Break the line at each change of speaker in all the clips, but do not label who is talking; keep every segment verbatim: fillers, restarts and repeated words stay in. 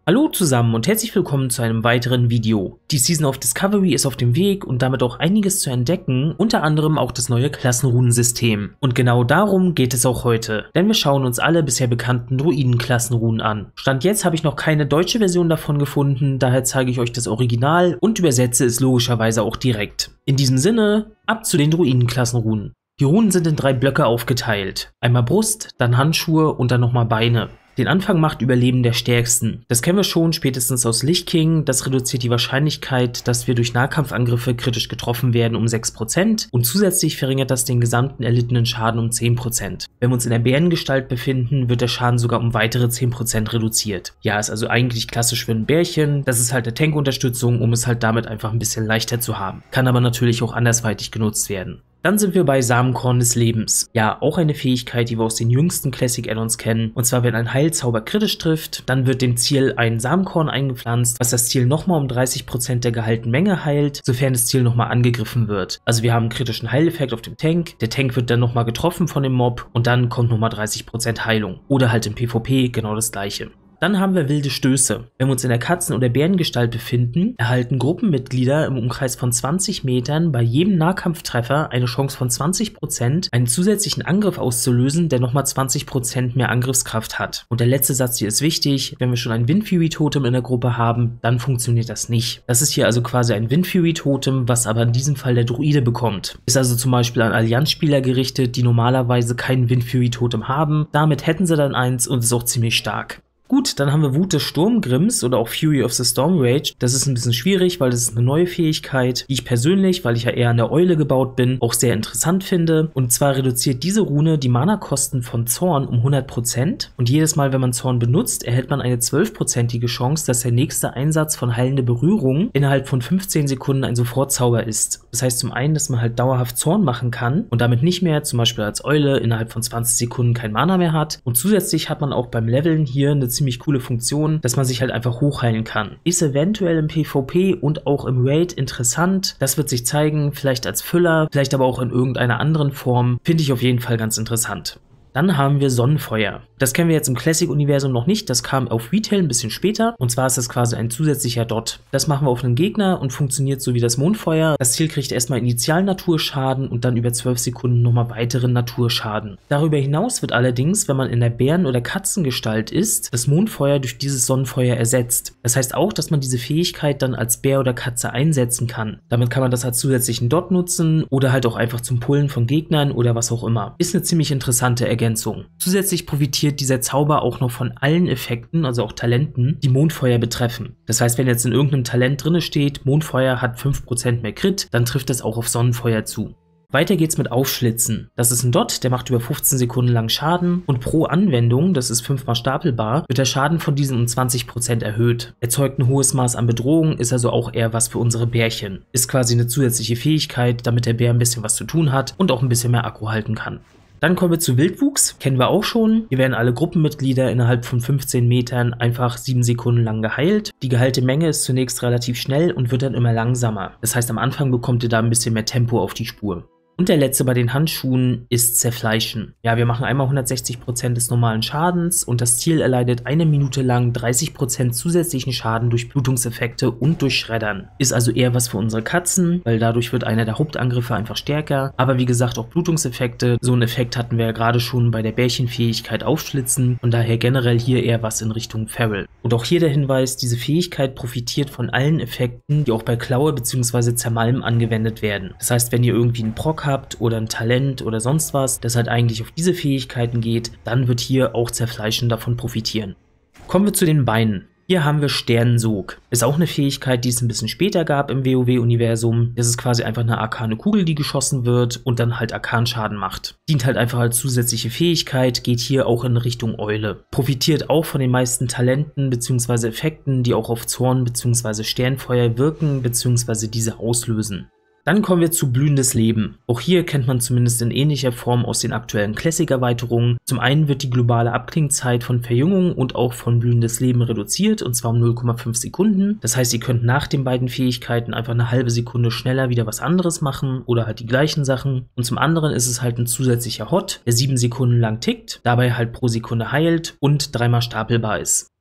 Hallo zusammen und herzlich willkommen zu einem weiteren Video. Die Season of Discovery ist auf dem Weg und damit auch einiges zu entdecken, unter anderem auch das neue Klassenrunensystem. Und genau darum geht es auch heute, denn wir schauen uns alle bisher bekannten Druiden-Klassenrunen an. Stand jetzt habe ich noch keine deutsche Version davon gefunden, daher zeige ich euch das Original und übersetze es logischerweise auch direkt. In diesem Sinne, ab zu den Druiden-Klassenrunen. Die Runen sind in drei Blöcke aufgeteilt. Einmal Brust, dann Handschuhe und dann nochmal Beine. Den Anfang macht Überleben der Stärksten. Das kennen wir schon spätestens aus Lich King. Das reduziert die Wahrscheinlichkeit, dass wir durch Nahkampfangriffe kritisch getroffen werden, um sechs Prozent und zusätzlich verringert das den gesamten erlittenen Schaden um zehn Prozent. Wenn wir uns in der Bärengestalt befinden, wird der Schaden sogar um weitere zehn Prozent reduziert. Ja, ist also eigentlich klassisch für ein Bärchen. Das ist halt eine Tank-Unterstützung, um es halt damit einfach ein bisschen leichter zu haben. Kann aber natürlich auch andersweitig genutzt werden. Dann sind wir bei Samenkorn des Lebens. Ja, auch eine Fähigkeit, die wir aus den jüngsten Classic Add-ons kennen. Und zwar, wenn ein Heilzauber kritisch trifft, dann wird dem Ziel ein Samenkorn eingepflanzt, was das Ziel nochmal um dreißig Prozent der geheilten Menge heilt, sofern das Ziel nochmal angegriffen wird. Also wir haben einen kritischen Heileffekt auf dem Tank, der Tank wird dann nochmal getroffen von dem Mob und dann kommt nochmal dreißig Prozent Heilung. Oder halt im PvP genau das gleiche. Dann haben wir wilde Stöße. Wenn wir uns in der Katzen- oder Bärengestalt befinden, erhalten Gruppenmitglieder im Umkreis von zwanzig Metern bei jedem Nahkampftreffer eine Chance von zwanzig Prozent, einen zusätzlichen Angriff auszulösen, der nochmal zwanzig Prozent mehr Angriffskraft hat. Und der letzte Satz hier ist wichtig, wenn wir schon ein Windfury-Totem in der Gruppe haben, dann funktioniert das nicht. Das ist hier also quasi ein Windfury-Totem, was aber in diesem Fall der Druide bekommt. Ist also zum Beispiel an Allianzspieler gerichtet, die normalerweise kein Windfury-Totem haben. Damit hätten sie dann eins und ist auch ziemlich stark. Gut, dann haben wir Wut des Sturmgrimms oder auch Fury of the Storm Rage. Das ist ein bisschen schwierig, weil das ist eine neue Fähigkeit, die ich persönlich, weil ich ja eher an der Eule gebaut bin, auch sehr interessant finde. Und zwar reduziert diese Rune die Mana-Kosten von Zorn um hundert Prozent. Und jedes Mal, wenn man Zorn benutzt, erhält man eine zwölf-prozentige Chance, dass der nächste Einsatz von heilende Berührung innerhalb von fünfzehn Sekunden ein Sofortzauber ist. Das heißt zum einen, dass man halt dauerhaft Zorn machen kann und damit nicht mehr, zum Beispiel als Eule, innerhalb von zwanzig Sekunden kein Mana mehr hat. Und zusätzlich hat man auch beim Leveln hier eine ziemlich coole Funktion, dass man sich halt einfach hochheilen kann. Ist eventuell im PvP und auch im Raid interessant. Das wird sich zeigen, vielleicht als Füller, vielleicht aber auch in irgendeiner anderen Form. Finde ich auf jeden Fall ganz interessant. Dann haben wir Sonnenfeuer. Das kennen wir jetzt im Classic-Universum noch nicht, das kam auf Retail ein bisschen später. Und zwar ist das quasi ein zusätzlicher Dot. Das machen wir auf einen Gegner und funktioniert so wie das Mondfeuer. Das Ziel kriegt erstmal initialen Naturschaden und dann über zwölf Sekunden nochmal weiteren Naturschaden. Darüber hinaus wird allerdings, wenn man in der Bären- oder Katzengestalt ist, das Mondfeuer durch dieses Sonnenfeuer ersetzt. Das heißt auch, dass man diese Fähigkeit dann als Bär oder Katze einsetzen kann. Damit kann man das als zusätzlichen Dot nutzen oder halt auch einfach zum Pullen von Gegnern oder was auch immer. Ist eine ziemlich interessante Ergänzung. Ergänzung. Zusätzlich profitiert dieser Zauber auch noch von allen Effekten, also auch Talenten, die Mondfeuer betreffen. Das heißt, wenn jetzt in irgendeinem Talent drinne steht, Mondfeuer hat fünf Prozent mehr Crit, dann trifft das auch auf Sonnenfeuer zu. Weiter geht's mit Aufschlitzen. Das ist ein Dot, der macht über fünfzehn Sekunden lang Schaden und pro Anwendung, das ist fünfmal stapelbar, wird der Schaden von diesem um zwanzig Prozent erhöht. Erzeugt ein hohes Maß an Bedrohung, ist also auch eher was für unsere Bärchen. Ist quasi eine zusätzliche Fähigkeit, damit der Bär ein bisschen was zu tun hat und auch ein bisschen mehr Akku halten kann. Dann kommen wir zu Wildwuchs, kennen wir auch schon. Hier werden alle Gruppenmitglieder innerhalb von fünfzehn Metern einfach sieben Sekunden lang geheilt. Die geheilte Menge ist zunächst relativ schnell und wird dann immer langsamer. Das heißt, am Anfang bekommt ihr da ein bisschen mehr Tempo auf die Spur. Und der letzte bei den Handschuhen ist Zerfleischen. Ja, wir machen einmal hundertsechzig Prozent des normalen Schadens und das Ziel erleidet eine Minute lang dreißig Prozent zusätzlichen Schaden durch Blutungseffekte und durch Schreddern. Ist also eher was für unsere Katzen, weil dadurch wird einer der Hauptangriffe einfach stärker. Aber wie gesagt, auch Blutungseffekte. So einen Effekt hatten wir ja gerade schon bei der Bärchenfähigkeit Aufschlitzen und daher generell hier eher was in Richtung Feral. Und auch hier der Hinweis, diese Fähigkeit profitiert von allen Effekten, die auch bei Klaue bzw. Zermalmen angewendet werden. Das heißt, wenn ihr irgendwie einen Proc habt oder ein Talent oder sonst was, das halt eigentlich auf diese Fähigkeiten geht, dann wird hier auch Zerfleischen davon profitieren. Kommen wir zu den Beinen. Hier haben wir Sternensog. Ist auch eine Fähigkeit, die es ein bisschen später gab im WoW-Universum. Das ist quasi einfach eine arkane Kugel, die geschossen wird und dann halt Arkanschaden macht. Dient halt einfach als zusätzliche Fähigkeit, geht hier auch in Richtung Eule. Profitiert auch von den meisten Talenten bzw. Effekten, die auch auf Zorn bzw. Sternfeuer wirken bzw. diese auslösen. Dann kommen wir zu Blühendes Leben. Auch hier kennt man zumindest in ähnlicher Form aus den aktuellen Classic-Erweiterungen. Zum einen wird die globale Abklingzeit von Verjüngung und auch von Blühendes Leben reduziert, und zwar um null Komma fünf Sekunden. Das heißt, ihr könnt nach den beiden Fähigkeiten einfach eine halbe Sekunde schneller wieder was anderes machen oder halt die gleichen Sachen. Und zum anderen ist es halt ein zusätzlicher Hot, der sieben Sekunden lang tickt, dabei halt pro Sekunde heilt und dreimal stapelbar ist.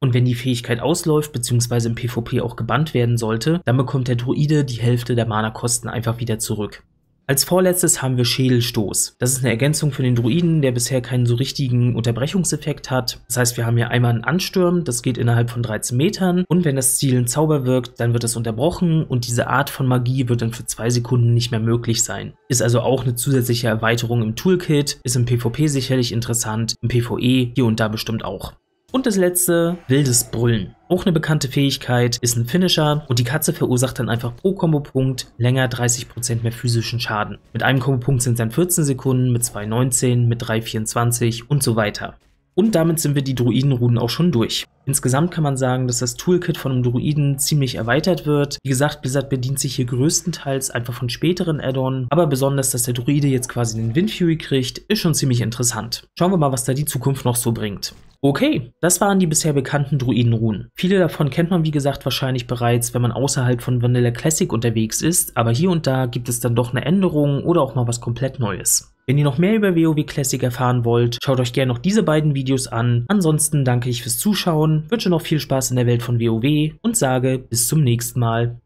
Und wenn die Fähigkeit ausläuft bzw. im PvP auch gebannt werden sollte, dann bekommt der Druide die Hälfte der Mana-Kosten einfach wieder zurück. Als vorletztes haben wir Schädelstoß. Das ist eine Ergänzung für den Druiden, der bisher keinen so richtigen Unterbrechungseffekt hat. Das heißt, wir haben hier einmal einen Ansturm, das geht innerhalb von dreizehn Metern. Und wenn das Ziel ein Zauber wirkt, dann wird es unterbrochen und diese Art von Magie wird dann für zwei Sekunden nicht mehr möglich sein. Ist also auch eine zusätzliche Erweiterung im Toolkit, ist im PvP sicherlich interessant, im PvE hier und da bestimmt auch. Und das letzte, wildes Brüllen. Auch eine bekannte Fähigkeit, ist ein Finisher und die Katze verursacht dann einfach pro Kombopunkt länger dreißig Prozent mehr physischen Schaden. Mit einem Kombopunkt sind es dann vierzehn Sekunden, mit zwei neunzehn, mit drei vierundzwanzig und so weiter. Und damit sind wir die Druidenrunen auch schon durch. Insgesamt kann man sagen, dass das Toolkit von einem Druiden ziemlich erweitert wird. Wie gesagt, Blizzard bedient sich hier größtenteils einfach von späteren Add-on, aber besonders, dass der Druide jetzt quasi den Windfury kriegt, ist schon ziemlich interessant. Schauen wir mal, was da die Zukunft noch so bringt. Okay, das waren die bisher bekannten Druidenrunen. Viele davon kennt man wie gesagt wahrscheinlich bereits, wenn man außerhalb von Vanilla Classic unterwegs ist, aber hier und da gibt es dann doch eine Änderung oder auch mal was komplett Neues. Wenn ihr noch mehr über WoW Classic erfahren wollt, schaut euch gerne noch diese beiden Videos an. Ansonsten danke ich fürs Zuschauen, wünsche noch viel Spaß in der Welt von WoW und sage bis zum nächsten Mal.